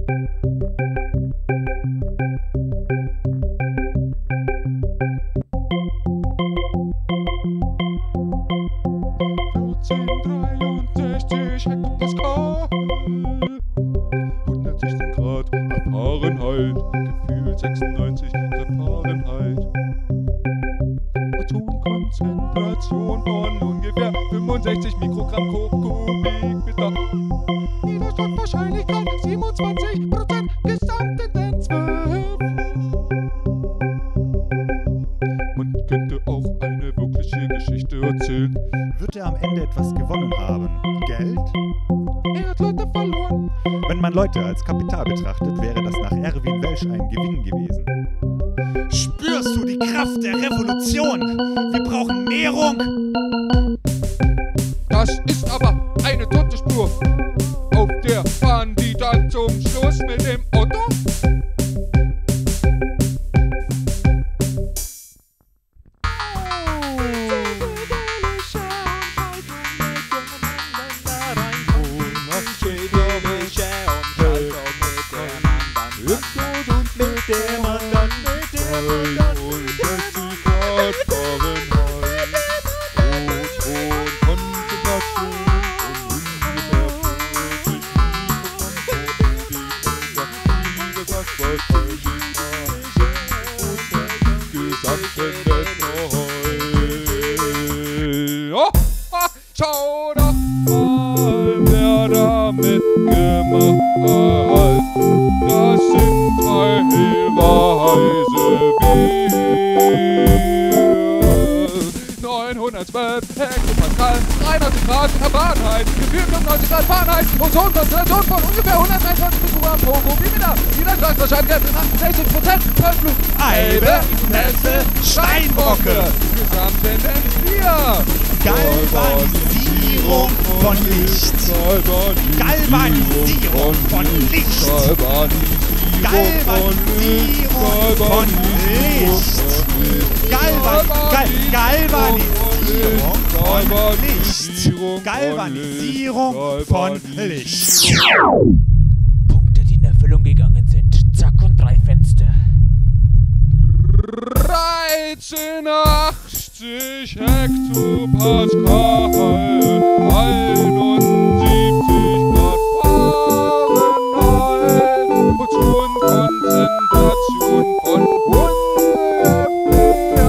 Hektopascal, 116 Grad nach Fahrenheit, gefühlt 96 Grad Fahrenheit. Ozonkonzentration von ungefähr 65 Mikrogramm Kubikmeter. Widerstandswahrscheinlichkeit 27%, Gesamttendenz 12. Man könnte auch eine wirkliche Geschichte erzählen. Wird er am Ende etwas gewonnen haben? Geld? Er hat Leute verloren. Wenn man Leute als Kapital betrachtet, wäre das nach Erwin Welsch ein Gewinn gewesen. Spürst du die Kraft der Revolution? Wir brauchen Mehrung! Das ist aber eine tote Spur. Auf der fahren die dann zum Schluss mit dem Auto. Schau doch mal, wer da mitgemacht hat. Das sind 3 Hinweise Bier. 912 Hektopascal, 93 Grad Fahrenheit, gefühlt 95 Grad Fahrenheit, Ozonkonzentration von ungefähr 123 Mikrogramm pro Kubikmeter. Widerstandswahrscheinlichkeit 68%, Vollflug, Eibe, Netze, Steinbocke. Gesamttendenz 4. Galvanisierung von Licht. Galvanisierung von Licht. Galvanisierung von Licht. Galvanisierung von Licht. Galvanisierung von Licht. Punkte, die in Erfüllung gegangen sind. Zack und 3 Fenster. 1380 Hektopascal, 71 Grad Fahrenheit, Ozonkonzentration von ungefähr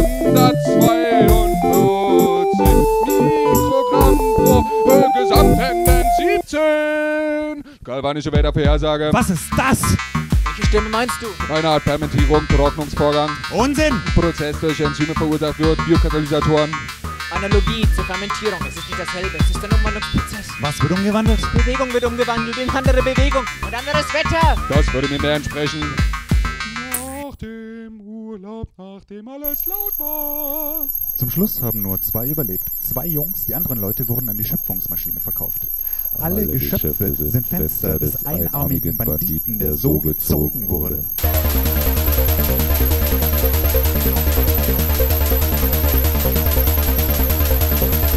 142 Mikrogramm pro Gesamttendenz 17. Galvanische Wettervorhersage. Was ist das? Welche Stimme meinst du? Eine Art Fermentierung, Trocknungsvorgang. Unsinn! Prozess durch Enzyme verursacht wird, Biokatalysatoren. Analogie zur Fermentierung. Es ist nicht dasselbe. Es ist ein Umwandlungsprozess. Was wird umgewandelt? Bewegung wird umgewandelt in andere Bewegung und anderes Wetter. Das würde mir mehr entsprechen. Nach dem Urlaub, nachdem alles laut war. Zum Schluss haben nur 2 überlebt. 2 Jungs, die anderen Leute wurden an die Schöpfungsmaschine verkauft. Alle Geschöpfe sind Fenster des einarmigen Banditen, der so gezogen wurde.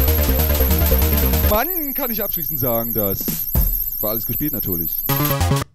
Mann, kann ich abschließend sagen, das war alles gespielt natürlich.